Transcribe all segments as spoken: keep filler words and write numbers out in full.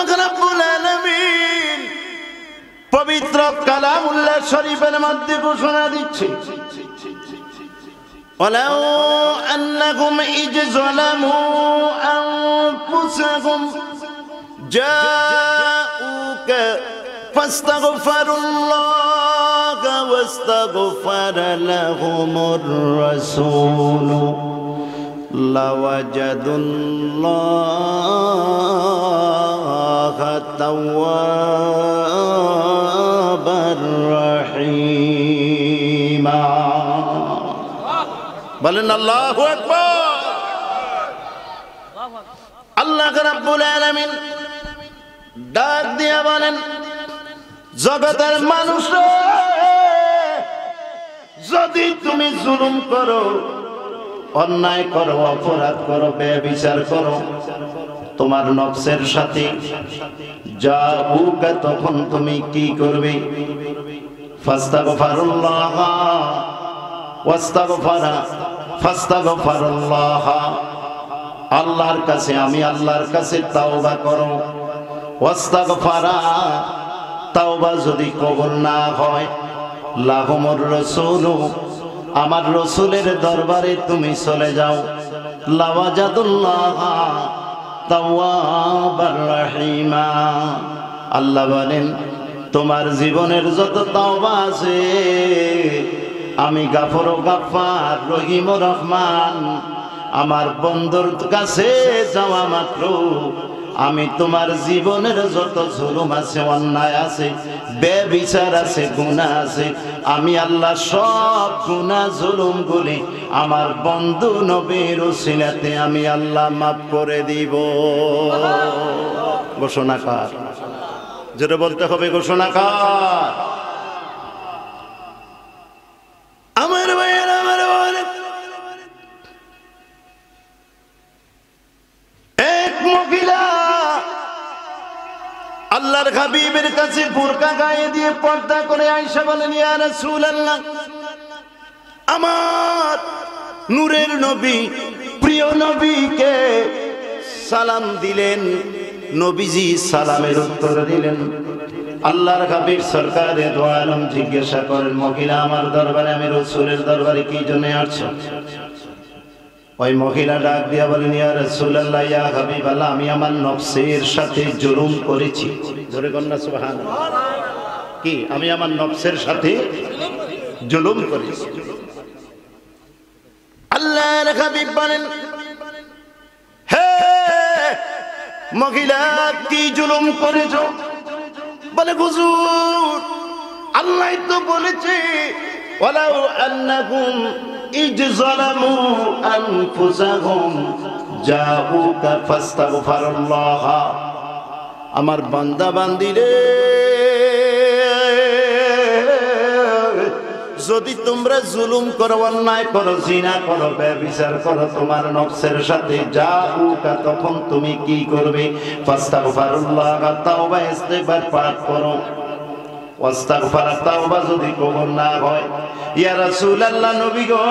আল্লাহ রাব্বুল আলামিন পবিত্র কালামুল্লাহ শরীফের মধ্যে ঘোষণা দিচ্ছে, ওয়ালাউ আন্নাকুম ইয যালামু আনফুসাকুম জাউকা ফাস্তাগফিরুল্লাহ ওয়াস্তাগফারা লাহুমুর রাসূল লাওয়াজাদুল্লাহা তাওয়াবার রহিমা। বলেন আল্লাহু আকবার। আল্লাহ রাব্বুল আলামিন ডাক দিয়া বলেন, জগতের মানুষ যদি তুমি জুলুম করো, অন্যায় করো, অপরাধ করো, বেবিচার করো তোমার নফসের সাথে, জাউকা তখন তুমি কি করবে? ফাস্তাগফিরুল্লাহ ওয়াস্তাগফারা ফাস্তাগফিরুল্লাহ, আল্লাহর কাছে, আমি আল্লাহর কাছে তাওবা করো। ওয়াস্তাগফারা, তাওবা যদি কবুল না হয়, লাহুমুর রাসূল, আমার রসুলের দরবারে তুমি চলে যাও। লাওয়াজাদুল্লাহ তাওয়াবার রহিমা, আল্লাহ বলেন তোমার জীবনের যত তাওবা আছে আমি গাফর ও গাফফার, রহিম ও রহমান, আমার বন্ধুর কাছে যাওয়া মাত্র আমি তোমার জীবনের যত জুলুম আছে, অন্যায় আছে, বেবিচার আছে, গুনাহ আছে, আমি আল্লাহ সব গুনাহ জুলুম গুলি আমার বন্ধু নবীর উসিলাতে আমি আল্লাহ মাফ করে দিব। ঘোষণা কার? যেটা বলতে হবে ঘোষণা কার? আমার ভাইয়ের, আমার ভাইয়ের, এক মহিলা আল্লাহর হাবিবের কাছে বোরকা গায়ে দিয়ে পর্দা করে আয়েশা বলেন, ইয়া রাসূলুল্লাহ, আমার নূরের নবী, প্রিয় নবীকে সালাম দিলেন। নবীজি সালামের উত্তর দিলেন। আল্লাহর হাবিব সরকারে দো আলম জিজ্ঞাসা করেন, মহিলা আমার দরবারে, আমি রাসূলের দরবারে কি জন্য আসছো? ওই মহিলা ডাক দিয়া বলেন, ইয়া রাসূলুল্লাহ, ইয়া হাবিবাল্লাহ, আমি আমার নফসের সাথে জুলুম করেছি। জোরে কন্যা সুবহানাল্লাহ। কি? আমি আমার নফসের সাথে জুলুম করেছি। আল্লাহর হাবিব বলেন, হে মহিলা, কি জুলুম করেছো? বলে, হুজুর, আল্লাহ তো বলেছে, ওয়ালাউ আন্নাকুম ইয যালামু আনফুসাহুম জাউকা ফাস্তাগফিরুল্লাহ, আমার বান্দা বান্দিরে, যদি তোমরা জুলুম করো, অন্যায় করো, জিনা করো, ব্যভিচার করো তোমার নফসের সাথে, জাউকা তখন তুমি কি করবে? ফাস্তাগফিরুল্লাহ, তাওবা ইস্তিগফার পাঠ করো। ওয়াস্তাগফার, তাওবা যদি কবুল না হয়, ইয়া রাসূলুল্লাহ, নবী গো,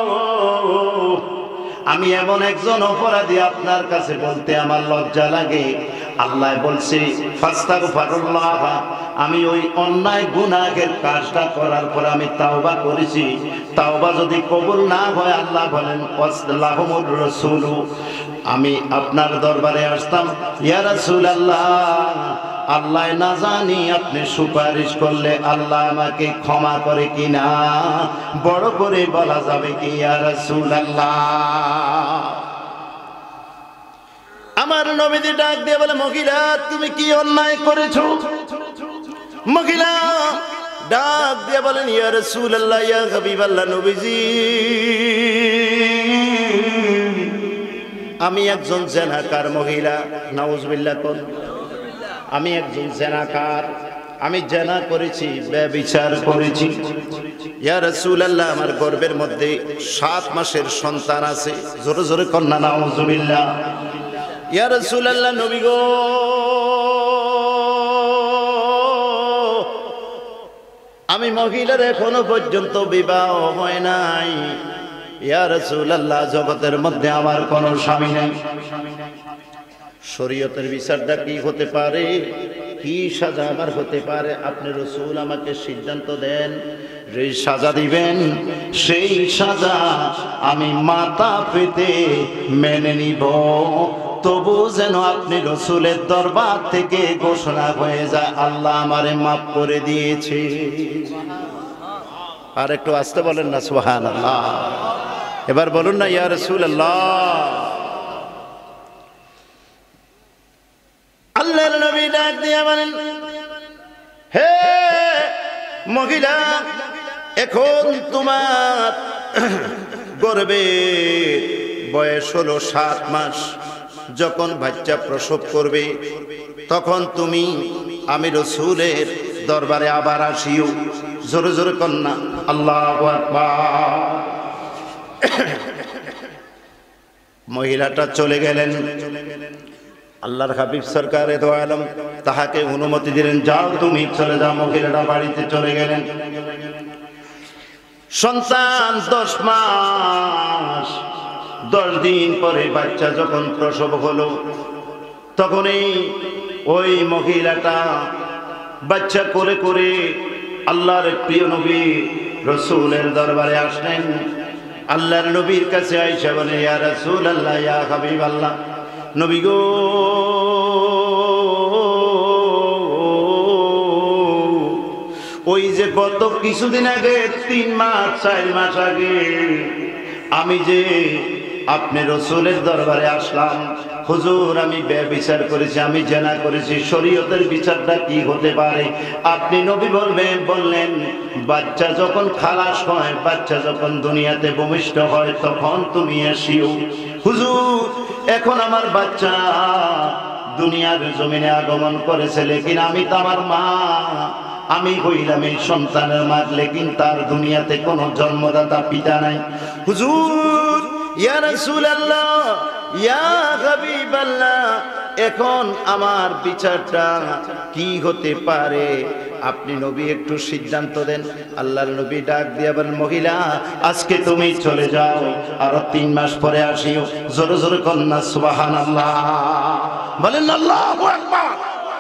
আমি এমন একজন অপরাধী আপনার কাছে বলতে আমার লজ্জা লাগে। আল্লাহ বলছে ফাস্তাগফিরুল্লাহ, আমি ওই অন্যায় গুনাহের কাজটা করার পর আমি তাওবা করেছি, তাওবা যদি কবুল না হয়, আল্লাহ বলেন লাহুমুর রাসূল, আমি আপনার দরবারে আসতাম, ইয়া রাসূলুল্লাহ, আল্লাহ না জানি আপনি সুপারিশ করলে আল্লাহ আমাকে ক্ষমা করে কিনা, বড় করে বলা যাবে কি, ইয়া রাসূলুল্লাহ। আমার নবীজি ডাক দিয়ে বলে, মহিলা, তুমি কি অন্যায় করেছো? মহিলা ডাক দিয়ে বলেন, ইয়া রাসূলুল্লাহ, ইয়া হাবিবাল্লাহ, নবীজি, আমি একজন জেনাকার মহিলা। নাউজুবিল্লাহ। কোন? আমি একজন জেনাকার, আমি জেনা করেছি, ব্যভিচার করেছি। ইয়া রাসূলুল্লাহ, আমার গর্ভের মধ্যে সাত মাসের সন্তান আছে। জোরে জোরে কন্যা নাউজুবিল্লাহ। ইয়া রাসূলুল্লাহ, নবী গো, আমি মহিলার এখনো পর্যন্ত বিবাহ হয় নাই। ইয়া রাসূলুল্লাহ, জগতের মধ্যে আমার কোনো স্বামী নেই। শরীয়তের বিচারটা কি হতে পারে, কি সাজা আমার হতে পারে, আপনি রাসূল আমাকে সিদ্ধান্ত দেন। যেই সাজা দিবেন সেই সাজা আমি মাথা পেতে মেনে নিব, তবু যেন আপনি রাসূলের দরবার থেকে ঘোষণা হয়ে যায় আল্লাহ আমারে মাফ করে দিয়েছে। আর একটু আস্তে বলেন না সুবহানাল্লাহ। এবার বলুন না ইয়া রাসূলুল্লাহ। আল্লাহর নবী ডাক দিয়ে বলেন, হে মহিলা, এখন তোমার গর্ভে বয়স হলো সাত মাস। যখন বাচ্চা প্রসব করবে তখন তুমি আমি রাসূলের দরবারে আবার আসিও। জোরে জোরে কন্যা আল্লাহু আকবার। মহিলাটা চলে গেলেন। আল্লাহর হাবিব সরকারে দো আলম তাহাকে অনুমতি দিলেন, যাও তুমি চলে যাও। মহিলাটা বাড়িতে চলে গেলেন। সন্তান দশ মাস দশ দিন পরে বাচ্চা যখন প্রসব হলো, তখনই ওই মহিলাটা বাচ্চা করে করে আল্লাহর প্রিয় নবী রাসূলের দরবারে আসলেন। আল্লাহর নবীর কাছে আয়েশা বলে, ইয়া রাসূলুল্লাহ, ইয়া হাবিবাল্লাহ, নবী গো, ওই যে গত কিছুদিন আগে, তিন মাস চার মাস আগে আমি যে আপনি রাসূলের দরবারে আসলাম, হুজুর আমি ব্যভিচার করেছি, আমি জেনা করেছি, শরীয়তের বিচারটা কি হতে পারে? আপনি নবী বলবেন বললেন বাচ্চা যখন খালাস হয়, বাচ্চা যখন দুনিয়াতে ভূমিষ্ঠ হয়, তখন তুমি আসিও। হুজুর এখন আমার বাচ্চা দুনিয়ার জমিনে আগমন করেছে, লেকিন আমি তো আমার মা, আমি হইলাম এই সন্তানের মা, লেকিন তার দুনিয়াতে কোনো জন্মদাতা পিতা নাই। হুজুর ইয়া রাসূলুল্লাহ, ইয়া হাবিবাল্লাহ, এখন আমার বিচারটা কি হতে পারে? আপনি নবী একটু সিদ্ধান্ত দেন। আল্লাহর নবী ডাক দিয়ে বলেন, মহিলা আজকে তুমি চলে যাও, আরো তিন মাস পরে আসিও। জোরে জোরে কন্যা সুবহানাল্লাহ বলেন আল্লাহু আকবার।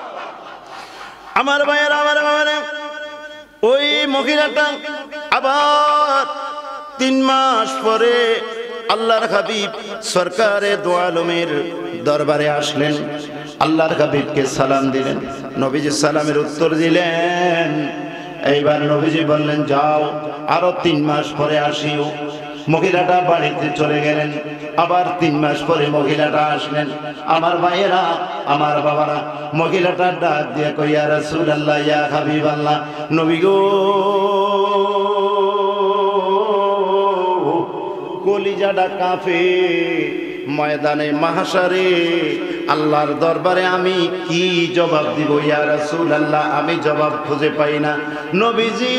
আমার ভাইয়ের আমার বাবারে, ওই মহিলাটা আবার তিন মাস পরে আল্লাহর হাবিব সরকারে দো আলমের দরবারে আসলেন। আল্লাহর হাবিবকে সালাম দিলেন। নবীজি সালামের উত্তর দিলেন। এইবার নবীজি বললেন, যাও আরো তিন মাস পরে আসিও। মহিলাটা বাড়িতে চলে গেলেন। আবার তিন মাস পরে মহিলাটা আসলেন। আমার ভাইয়েরা আমার বাবারা, মহিলাটা ডাক দিয়ে কই, ইয়া রাসূলুল্লাহ, ইয়া হাবিবাল্লাহ, নবী গো, কলিজাটা কাঁপে, ময়দানে মাহশারে আল্লাহর দরবারে আমি কি জবাব দিব? ইয়া রাসূলুল্লাহ, আমি জবাব খুঁজে পাই না। নবীজি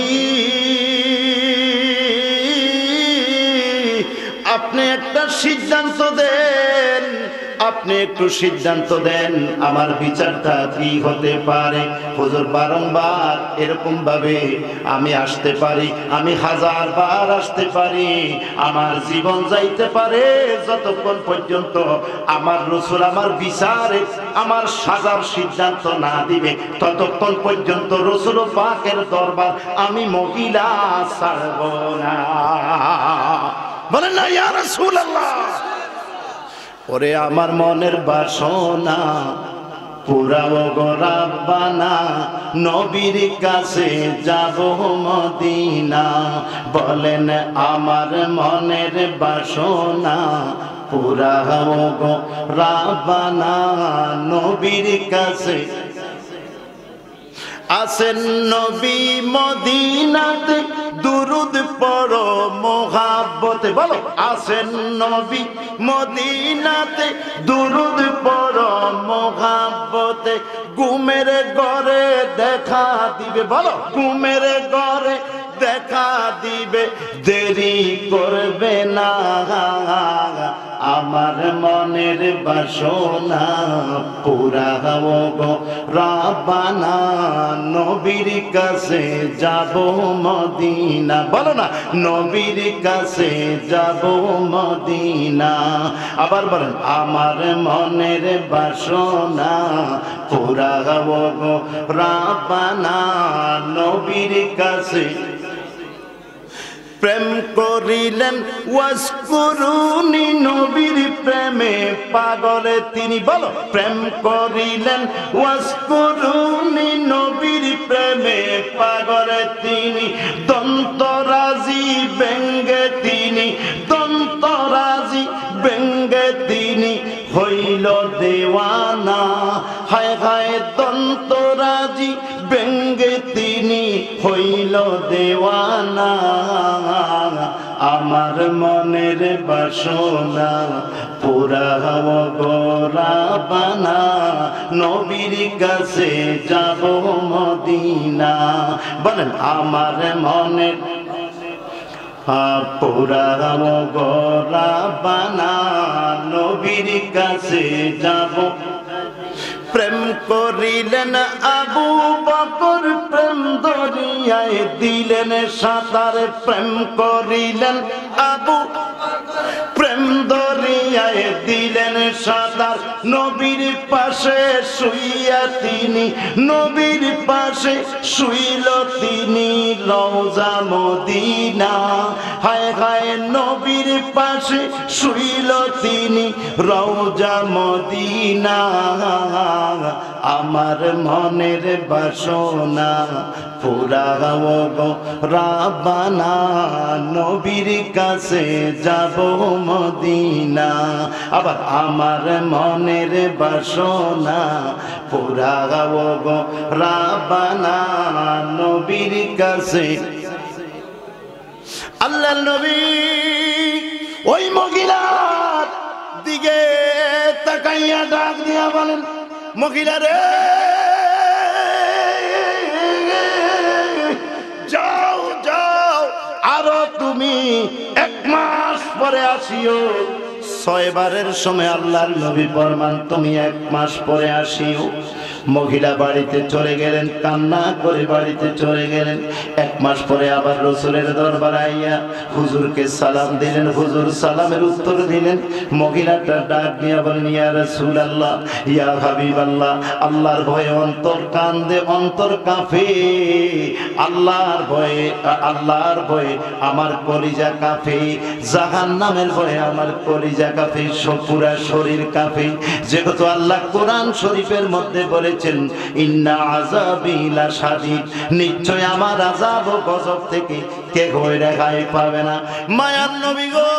আপনি একটা সিদ্ধান্ত দেন, আপনি একটু সিদ্ধান্ত দেন, আমার বিচারটা কি হতে পারে? হুজুর বারংবার এরকম ভাবে আমি আসতে পারি, আমি হাজার বার আসতে পারি, আমার জীবন যাইতে পারে, যতক্ষণ পর্যন্ত আমার রাসূল আমার বিচারে আমার সাজার সিদ্ধান্ত না দিবে, ততক্ষণ পর্যন্ত রাসূল পাকের দরবার আমি মহিলা ছাড়ব না। বলেন না ইয়া রাসূলুল্লাহ। ওরে আমার মনের বাসনা পুরাও গো রাব্বানা, নবীর কাছে যাব মদিনা। বলেন আমার মনের বাসনা পুরাও গো রাব্বানা, নবীর কাছে আসেন নবী মদিনাতে, দুরুদ পড়ো মোহাব্বতে। বলো আসেন নবী মদিনাতে, দুরুদ পড়ো মোহাব্বতে, ঘুমের ঘরে দেখা দিবে। বলো ঘুমের ঘরে দেখা দিবে, দেরি করবে না, আমার মনের বাসনা পুরাও গো রাব্বানা নবীর কাছে যাব মদিনা বলো না নবীর কাছে যাব মদিনা আবার বলেন আমার মনের বাসনা পুরাও গো রাব্বানা নবীর কাছে প্রেম করিলেন ওয়াসকুরুনি নবীর প্রেমে পাগলে তিনি বলো প্রেম করিলেন ওয়াসকুরুনি নবীর প্রেমে পাগলে তিনি দন্তরাজি ব্যঙ্গে তিনি দন্তরাজি ব্যঙ্গে তিনি হইল দেওয়ানা হায় হায় দন্তরাজি ব্যঙ্গে তিনি হইল দেওয়ানা আমার মনের বাসনা পুরাও গো রাব্বানা নবীর কাছে যাব মদিনা বলেন আমার মনের পুরাও গো রাব্বানা নবীর কাছে যাব প্রেম করিলেন আবু বকর প্রেম দরিয়ায় দিলেন সাঁতার প্রেম করিলেন আবু প্রেম দরিয়ায় দিলেন সাঁতার নবীর পাশে শুইয়া তিনি নবীর পাশে শুইল তিনি রওজা মদিনা হায় হায় নবীর পাশে শুইল তিনি রওজা মদিনা আমার মনের বাসনা পুরাও গো রাব্বানা নবীর কাছে যাব মদিনা আবার আমার মনের বাসনা পুরাও গো রাব্বানা নবীর কাছে আল্লাহ নবী ওই মহিলার দিকে তাকাইয়া ডাক দিয়া বলেন মহিলা রে যাও যাও আরো তুমি এক মাস পরে আসিও ছয়বারের সময় আল্লাহর নবী ফরমান তুমি এক মাস পরে আসিও মহিলা বাড়িতে চলে গেলেন কান্না করে বাড়িতে চলে গেলেন এক মাস পরে আবার রাসূলের দরবারে আইয়া হুজুরকে সালাম দিলেন হুজুর সালামের উত্তর দিলেন মহিলাটা ডাক দিয়া বলেন ইয়া রাসূলুল্লাহ ইয়া হাবিবাল্লাহ আল্লাহর ভয়ে অন্তর কান্দে অন্তর কাঁপে আল্লাহর ভয়ে আল্লাহর ভয়ে আমার কলিজা কাঁপে জাহান্নামের ভয়ে আমার কলিজা কাঁপে পুরা শরীর কাঁপে যেহেতু আল্লাহ কোরআন শরীফের মধ্যে বলে ইন্না আযাবি লাশাদীদ নিশ্চয় আমার আযাব ও গজব থেকে কে কই রেহাই পাবে না মায়ার নবী গো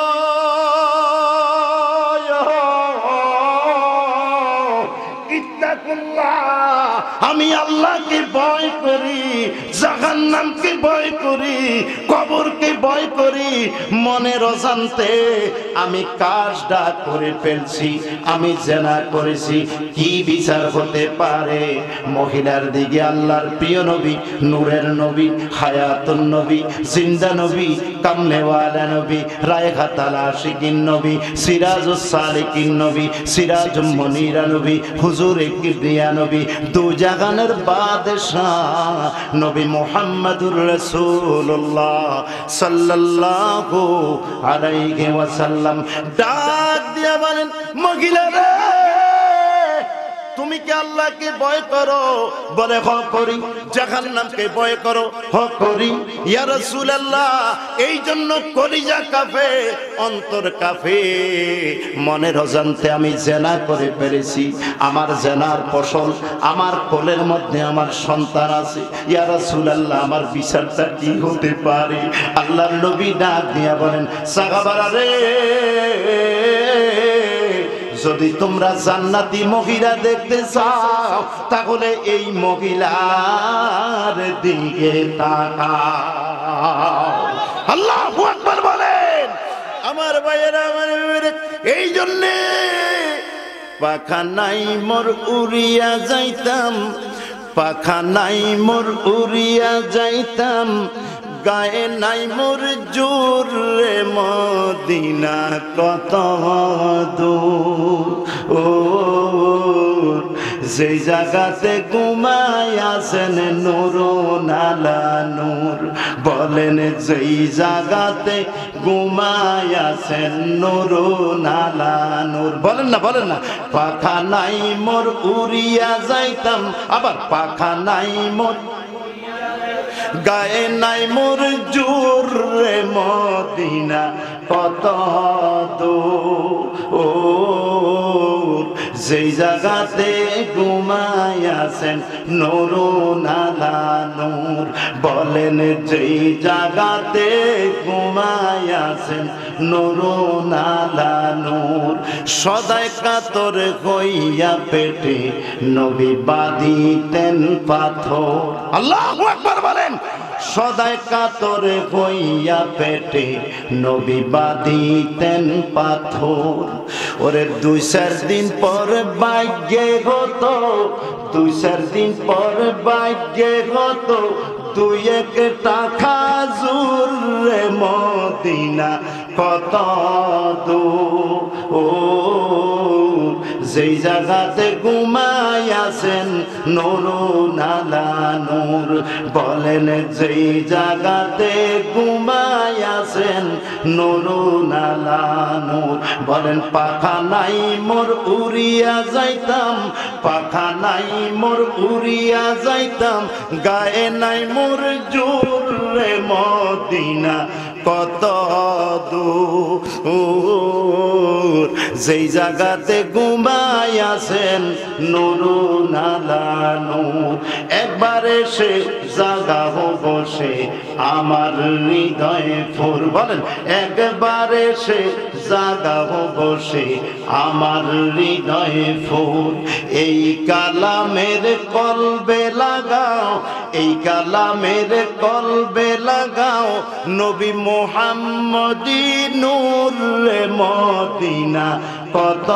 আমি আল্লাহকে ভয় করি জাহান্নামকে ভয় করি কবরকে ভয় করি মনের অজান্তে আমি কাজটা করে ফেলছি আমি জেনা করেছি কি বিচার হতে পারে মহিলার দিকে আল্লাহর প্রিয় নবী নূরের নবী হায়াতুন নবী জিন্দা নবী কামলেওয়ালা নবী রায়হাতাল আশিকিন নবী সিরাজুস সালিকিন নবী সিরাজুম মুনিরা নবী হুজুরে কিবরিয়া নবী দু জাহানের বাদশাহ নবী মুহাম্মদুর রাসূলুল্লাহ সাল্লাল্লাহু আলাইহি ওয়াসাল্লাম ডাক দিয়া বলেন মহিলা রে তুমি কি আল্লাহকে ভয় করো বলে হ করি জাহান্নামকে ভয় করো হ করি ইয়া রাসূলুল্লাহ এই জন্য কলিজা কাঁপে অন্তর কাঁপে মনের অজান্তে আমি জেনা করে ফেলেছি আমার জেনার ফসল আমার কোলের মধ্যে আমার সন্তান আছে ইয়া রাসূলুল্লাহ আমার বিচারটা কি হতে পারে আল্লাহর নবী ডাক দিয়া বলেন সাহাবারা রে যদি তোমরা জান্নাতি মহিলা দেখতে চাও তাহলে এই মহিলার দিকে তাকাও আল্লাহু আকবার বলেন আমার ভাইয়েরা আমার এই জন্য পাখা নাই মোর উড়িয়া যাইতাম পাখা নাই মোর উড়িয়া যাইতাম গায়ে নাই মোর জোর রে মদিনা কত দূর যেই জায়গাতে ঘুমায় আছেন নূর নালা নূর বলেন যেই জায়গাতে ঘুমায় আছেন নূর নালা নূর বলেন না বলেন না পাখা নাই মোর উড়িয়া যাইতাম আবার পাখা নাই মোর গায়ে নাই মোর জোর রে মদিনা কত দূর যেই জায়গাতে ঘুমায় আছেন নূর নালা নূর বলেন যেই জায়গাতে ঘুমায় আছেন নূর নালা নূর সদাই কাতর হইয়া পেটে নবী বাঁধিতেন পাথর আল্লাহু আকবার বলেন সদাই কাতরে হইয়া পেটে নবী বাঁধিতেন পাথর ওরে দুই চার দিন পর ভাগ্যে হতো দুই চার দিন পর ভাগ্যে হতো দুই একটা খাজুর রে মদিনা কত দূর যেই জায়গাতে ঘুমায় আছেন নূর নালা নূর বলেন যেই জায়গাতে ঘুমায় আছেন নূর নালা নূর বলেন পাখা নাই মোর উড়িয়া যাইতাম পাখা নাই মোর উড়িয়া যাইতাম গায়ে নাই মোর জোর রে মদিনা কত দূর যেই জায়গাতে ঘুমায় আছেন নূর নালা নূর একবার এসে জাগাহ বসে আমার হৃদয়ে ফুর বলেন একবার এসে জাগাহ বসে আমার হৃদয়ে ফুর এই কালামের কলবে লাগাও এই কালামের কলবে লাগাও নবী মুহাম্মদি নূর রে মদিনা কত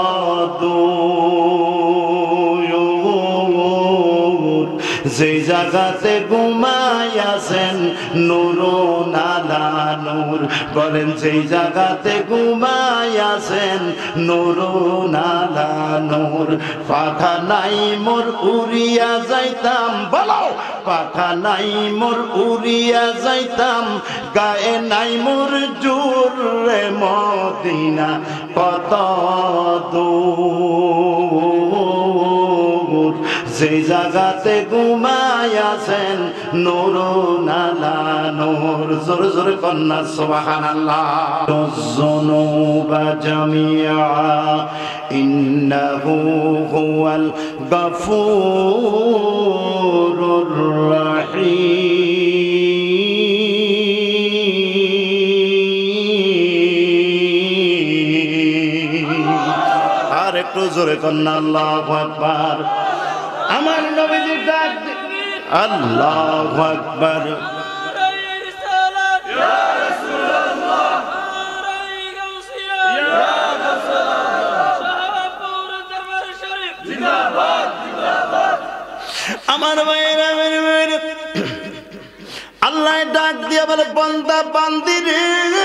দূর যেই জায়গাতে ঘুমায় আছেন নূর নালা নূর বলেন যেই জায়গাতে ঘুমায় আছেন নূর নালা নূর পাখা নাই মোর উড়িয়া যাইতাম বলো পাখা নাই মোর উড়িয়া যাইতাম গায়ে নাই মোর জোর রে মদিনা কত দূর যেই জায়গাতে ঘুমায় আছেন নূর নালা নূর জোরে জোরে কন্যা সুবহানাল্লাহ যুনুবা জামিআ ইন্নাহু হুয়াল গফুরুর রহিম আর একটু জোরে কন্যা আল্লাহু আকবার আমার নবীজি ডাক আল্লাহু আকবার ইয়া রাসূলুল্লাহ ইয়া জিন্দাবাদ জিন্দাবাদ আমার ভাইরা আমার ভাইরা আল্লাহ ডাক দিয়া বলে বান্দা বান্দি রে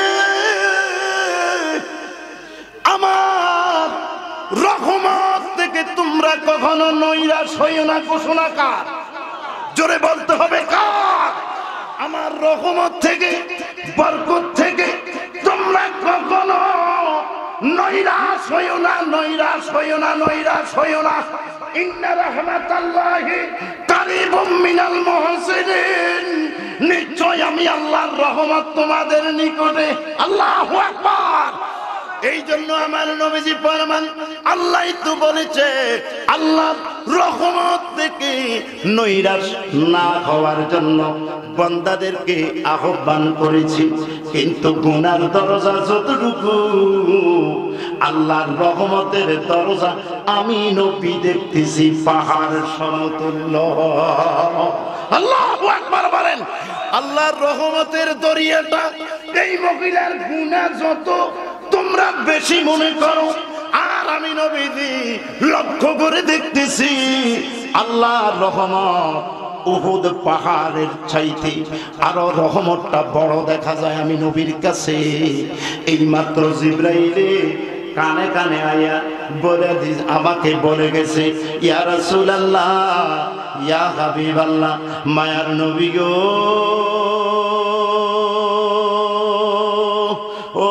আমার রহমত থেকে তোমরা কখনো নৈরাশ হইও না ঘোষণা কার জোরে বলতে হবে কার আমার রহমত থেকে বরকত থেকে তোমরা কখনো নৈরাশ হইও না নৈরাশ হইও না নৈরাশ হইও না ইন্না রাহমাতাল্লাহি কারীবুম মিনাল মুহসিনিন নিশ্চয় আমি আল্লাহর রহমত তোমাদের নিকটে আল্লাহু আকবার এই জন্য আমার নবীজি ফরমান আল্লাহই তো বলেছে আল্লাহ রহমত থেকে নৈরাশ না হওয়ার জন্য বান্দাদেরকে আহ্বান করেছি কিন্তু গুনার দরজা যতটুকু আল্লাহর রহমতের দরজা আমি নবী দেখতেছি পাহাড় সমতুল্য আল্লাহু আকবার বলেন আল্লাহর রহমতের দরিয়াটা এই মহিলার গুনাহ যত তোমরা বেশি মনে করো আর আমি নবীজি লক্ষ্য করে দেখতেছি আল্লাহর রহমত উহুদ পাহাড়ের চাইতে আরো রহমতটা বড় দেখা যায় আমি নবীর কাছে। এই মাত্র জিবরাইলে কানে কানে আয়া বলে আমাকে বলে গেছে, ইয়া রাসূলুল্লাহ, ইয়া হাবিবাল্লাহ, মায়ার নবী গো, ও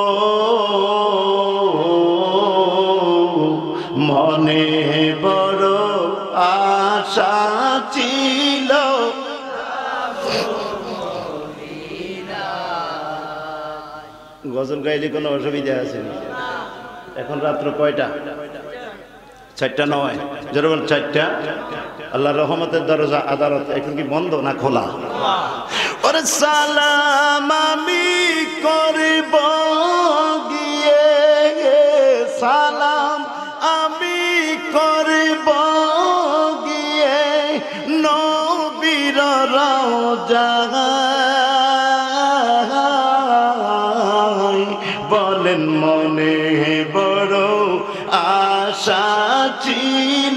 মনে বড় আশা ছিল। গজল গাইলে কোনো অসুবিধা আছে না? এখন রাত্র কয়টা? চারটা নয়, যেরকম চারটা। আল্লাহ রহমতের দরজা আদালত এখন কি বন্ধ না খোলা? ওরে সালাম আমি করব গিয়ে, সালাম আমি করব গিয়ে নবীর রওজায়, বলেন মনে বড় আশা ছিল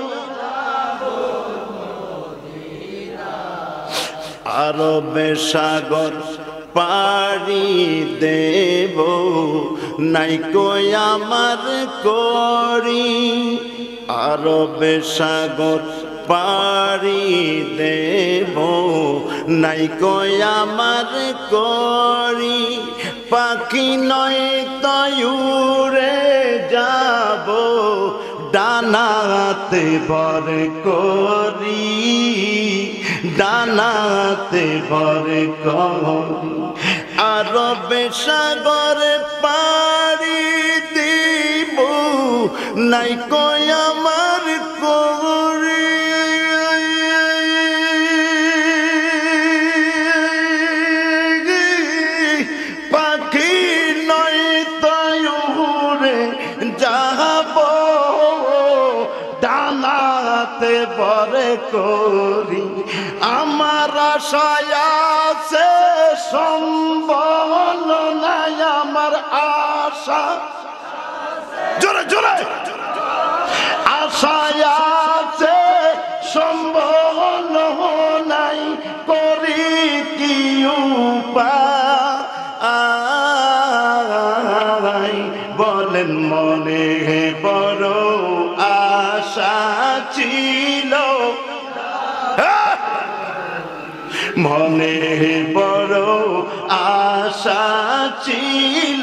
আরবে সাগর পাড়ি দেব, নাই কই আমার করি, আরবে সাগর পাড়ি দেব, নাই কই আমার করি, পাখি নয় তয়ুরে যাব, ডানাতে বর করি, ডানাতে বর করি, আরবে সাগর পাড়ি দিব, নাই কই আমার করি, পাখি নয় তয়ুরে যাব, ডানাতে বর করি, আমার আশায় আছে সম্বল নাই, আমার আশা জোরে জোরে আশায় আছে সম্বল নাই, করি কি উপায়, বলেন মনে বড় আশা ছিল, মনে বড় আশা ছিল,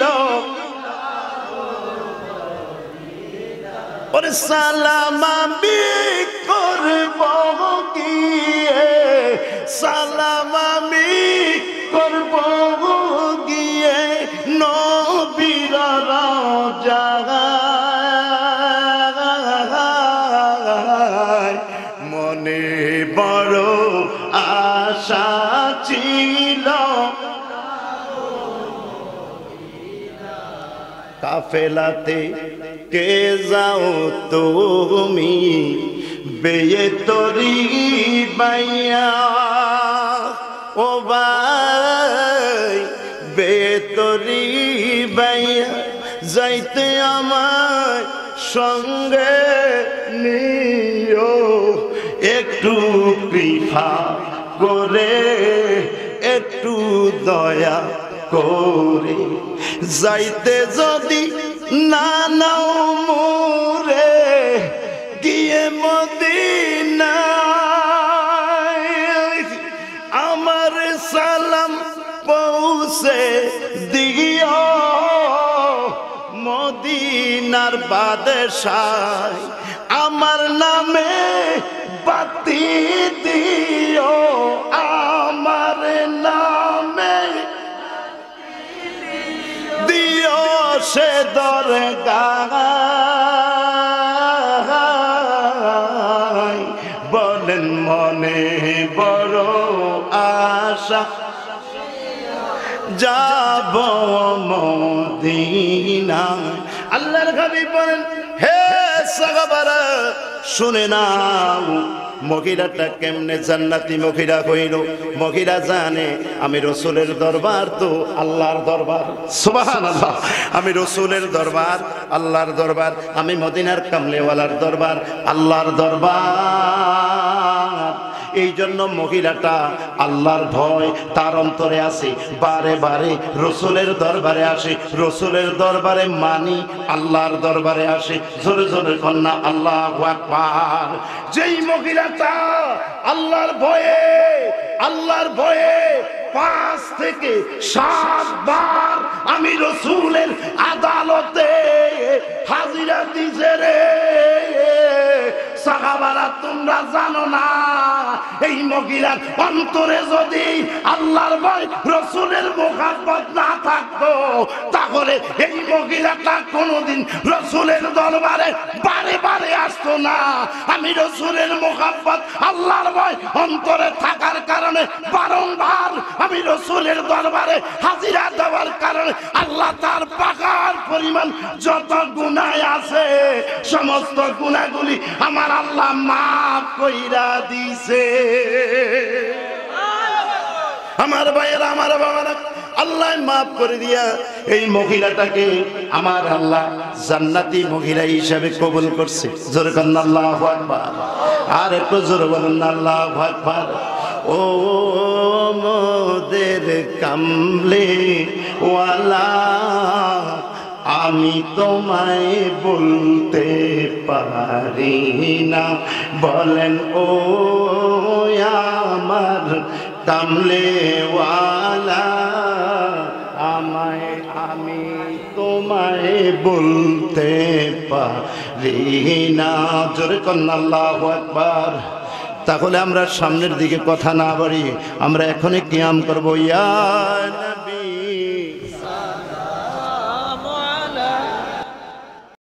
ওরে সালাম আমি করব গিয়ে, সালাম আমি করব গিয়ে নবীর রওজায়, মনে বড় আশা ছিল, কাফেলাতে কে যাও তুমি বেয়ে তরি বাইয়া, ও ভাই বেয়ে তরি বাইয়া, যাইতে আমার সঙ্গে নিও, একটু কৃপা করে একটু দয়া করে, যাইতে যদি না নাও মোরে গিয়ে মদিনায়, আমার সালাম পৌঁছে দিও মদিনার বাদশাহ, আমার নামে বাতি দিও, আমার নামে দিও সে দরগায়, বলেন মনে বড় আশা যাব মদিনায়। আল্লাহর হাবিব বলেন, হে সাহাবারা শুনে নাও, মহিলাটা কেমনে জান্নাতি মহিলা হইল। মহিলা জানে আমি রসুলের দরবার তো আল্লাহর দরবার, সুবহানাল্লাহ, আমি রসুলের দরবার আল্লাহর দরবার, আমি মদিনার কামলেওয়ালার দরবার আল্লাহর দরবার। এই জন্য মহিলাটা আল্লাহর ভয় তার অন্তরে আছে, বারে বারে রসুলের দরবারে আসে, রসুলের দরবারে মানি, আল্লাহর দরবারে আসে। জোরে জোরে কন্যা আল্লাহু আকবার। যেই মহিলাটা আল্লাহর ভয়ে আল্লাহর ভয়ে পাঁচ থেকে সাত বার আমি রসুলের আদালতে হাজিরা দিছে রে সাহাবারা, তোমরা জানো না এই মহিলার অন্তরে যদি আল্লাহর ভয় রসুলের মুহাব্বত না থাকতো তাহলে এই মহিলাটা কোনোদিন রসুলের দরবারে বারে বারে আসতো না। আমি রসুলের মুহাব্বত আল্লাহর ভয় অন্তরে থাকার কারণে বারংবার আমি রসুলের দরবারে হাজিরা দেওয়ার কারণে আল্লাহ তার পাকার পরিমাণ যত গুনাহ আছে সমস্ত গুনাহগুলি আমার আল্লাহ মাফ কইরা দিছে। আমার ভাইয়েরা, আমার বাবারা, আল্লাহ মাফ করে দিয়া এই মহিলাটাকে আমার আল্লাহ জান্নাতি মহিলা হিসাবে কবুল করছে। জোরে কন্না আল্লাহু আকবার। আর একটু জোরে বলেন আল্লাহু আকবার। ও মোদের কামলে ওয়ালা, আমি তোমায় বলতে পারি না, বলেন ও আমার কামলেওয়ালা, আমায় আমি তোমায় বলতে পারি না। জোরে কন্না আল্লাহু আকবার। তাহলে আমরা সামনের দিকে কথা না বাড়িয়ে আমরা এখনই কিয়াম করবো। ইয়া